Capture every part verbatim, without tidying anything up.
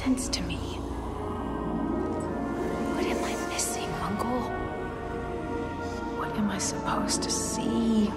sense to me. What am I missing, Uncle? What am I supposed to see?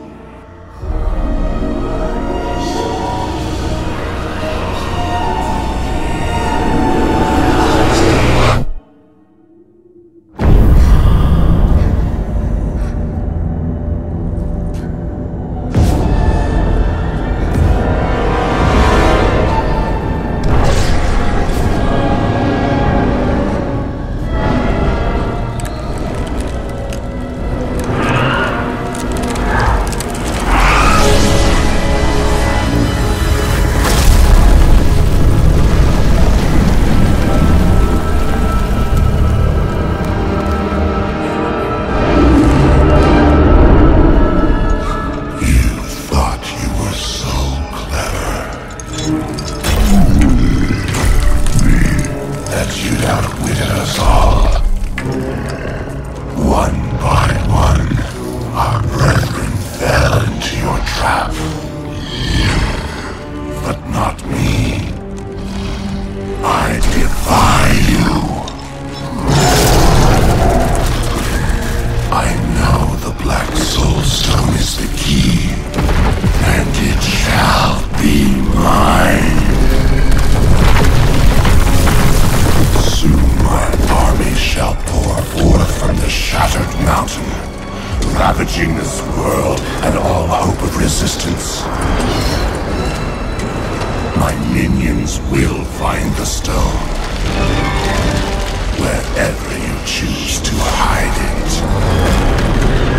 Ravaging this world and all hope of resistance. My minions will find the stone, wherever you choose to hide it.